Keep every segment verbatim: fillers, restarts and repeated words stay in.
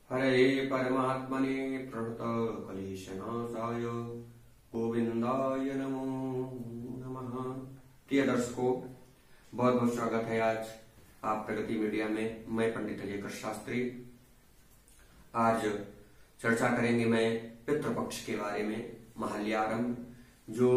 हरे परमात्मने प्रणतक्लेशनाशाय गोविंदाय नमो नमः। प्रिय दर्शकों, बहुत बहुत स्वागत है आज आप प्रगति मीडिया में। मैं पंडित अजय कृष्ण शास्त्री। आज चर्चा करेंगे मैं पितृपक्ष के बारे में। महालयारंभ जो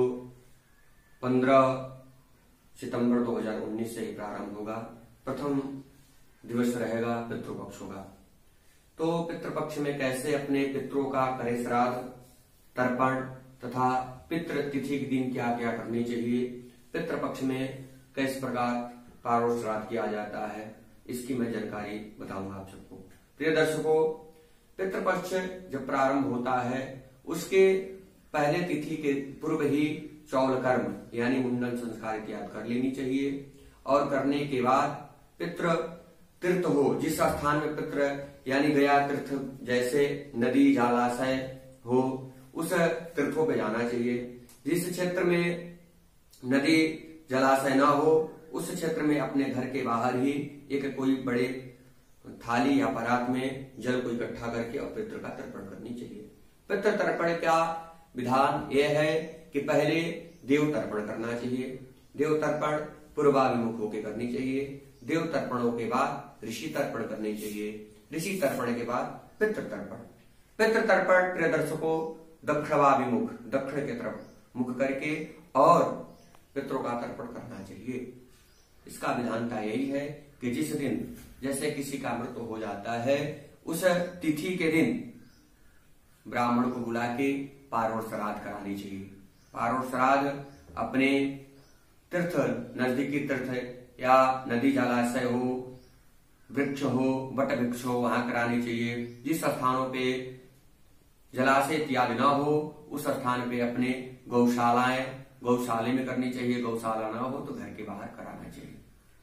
पंद्रह सितंबर दो हज़ार उन्नीस से ही प्रारंभ होगा, प्रथम दिवस रहेगा, पितृपक्ष होगा। तो पितृपक्ष में कैसे अपने पितरों का करें श्राद्ध, तर्पण तथा पितृ तिथि के दिन क्या क्या करनी चाहिए, पितृपक्ष में किस प्रकार पारोष श्राद्ध किया जाता है, इसकी मैं जानकारी बताऊंगा आप सबको। प्रिय दर्शकों, पितृपक्ष जब प्रारंभ होता है उसके पहले तिथि के पूर्व ही चौल कर्म यानी मुंडन संस्कार इत्यादि कर लेनी चाहिए। और करने के बाद पितृ तीर्थ हो, जिस स्थान में पितृ यानी गया तीर्थ जैसे नदी जलाशय हो, उस तीर्थों पे जाना चाहिए। जिस क्षेत्र में नदी जलाशय ना हो उस क्षेत्र में अपने घर के बाहर ही एक कोई बड़े थाली या परात में जल को इकट्ठा करके और पितृ का तर्पण करनी चाहिए। पितृ तर्पण का विधान यह है कि पहले देव तर्पण करना चाहिए। देव तर्पण पूर्वाभिमुख होकर करनी चाहिए। देव तर्पणों के बाद ऋषि तर्पण करनी चाहिए। ऋषि तर्पण के बाद पितृ तर्पण। पितृ तर्पण प्रिय दर्शकों दक्षिणाभिमुख, दक्षिण की तरफ मुख करके और पितरों का तर्पण करना चाहिए। इसका विधानता यही है कि जिस दिन जैसे किसी का मृत्यु हो जाता है उस तिथि के दिन ब्राह्मण को बुला के पारोष श्राद्ध करानी चाहिए। पारोष श्राद्ध अपने तीर्थ, नजदीकी तीर्थ या नदी जलाशय हो, वृक्ष हो, वट वृक्ष हो, वहां करानी चाहिए। जिस स्थानों पे जलाशय इत्यादि न हो उस स्थान पे अपने गौशालाएं गौशाले में करनी चाहिए। गौशाला ना हो तो घर के बाहर कराना चाहिए।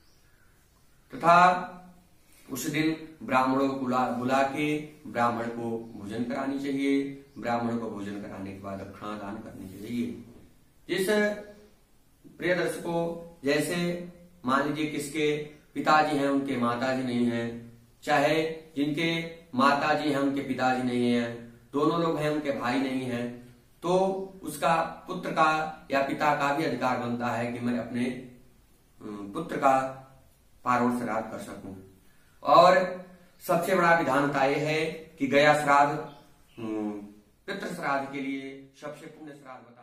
तथा उस दिन ब्राह्मणों को बुला बुला के ब्राह्मण को भोजन करानी चाहिए। ब्राह्मण को भोजन कराने के बाद दक्षिणा दान करनी चाहिए। जिस प्रिय दर्शकों, जैसे मान लीजिए किसके पिताजी हैं उनके माताजी नहीं हैं, चाहे जिनके माताजी हैं उनके पिताजी नहीं हैं, दोनों लोग हैं उनके भाई नहीं हैं, तो उसका पुत्र का या पिता का भी अधिकार बनता है कि मैं अपने पुत्र का पारोष श्राद्ध कर सकूं। और सबसे बड़ा विधानता यह है कि गया श्राद्ध पितृ श्राद्ध के लिए सबसे पुण्य श्राद्ध